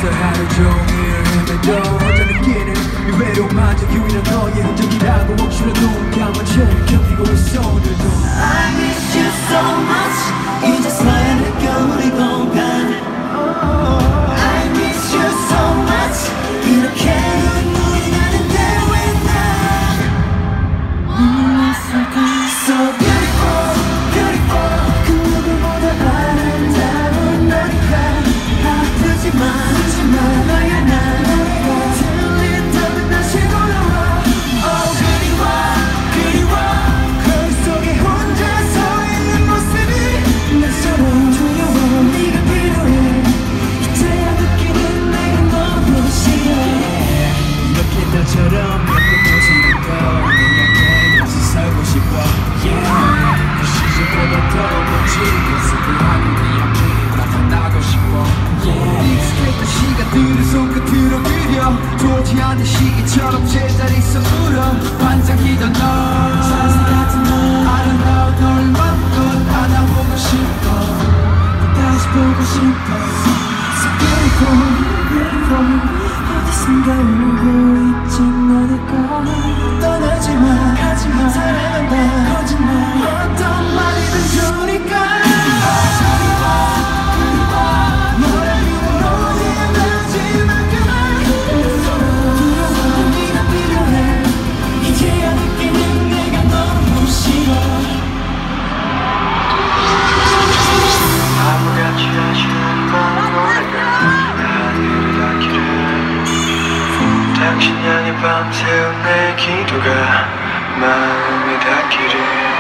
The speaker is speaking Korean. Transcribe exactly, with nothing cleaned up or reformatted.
혼자서 하루 종일 헤매도 혼자 느끼는 이 외로움마저 유일한 너의 흔적이라고 혹시나 눈 감은 채 견디고 있어 오늘도 I miss you so much 이제서야 느껴 우리 공간 I miss you so much 이렇게 눈물이 나는데 왜 나 눈물 났을까 So beautiful, beautiful 그 누구보다 아름다운 너니까 아프지마, 아프지마 너야 나 들리다면 다시 돌아와 Oh 그리워, 그리워 거울 속에 혼자 서 있는 모습이 낯설어 두려워 네가 필요해 이제야 느끼는 내가 너무 싫어 이렇게 너처럼 예쁜 모습을 봐 내 곁에 다시 살고 싶어 yeah. 그 시절보다 더 멋진 모습을 하는 네 앞길에 나타나고 싶어 yeah. 익숙했던 시간들을 손끝으로 그려 좋지 않은 시기처럼 제자리에서 울어 반짝이던 너 찬스 같은 너 아름다운 널 맘껏 안아보고 싶어 또 다시 보고 싶어 So beautiful, beautiful 어디선가 울고 있진 않을까 떠나지마 가지마 사랑한다 거짓말 어떤 말이든 좋으니까 너를 위해 마지막까지 두려워 네가 필요해 이제야 느끼는 내가 너무 싫어 아무렇지 않은 맘 노래가 하늘을 닿기를 당신 향해 밤새운 내 기도가 마음에 닿기를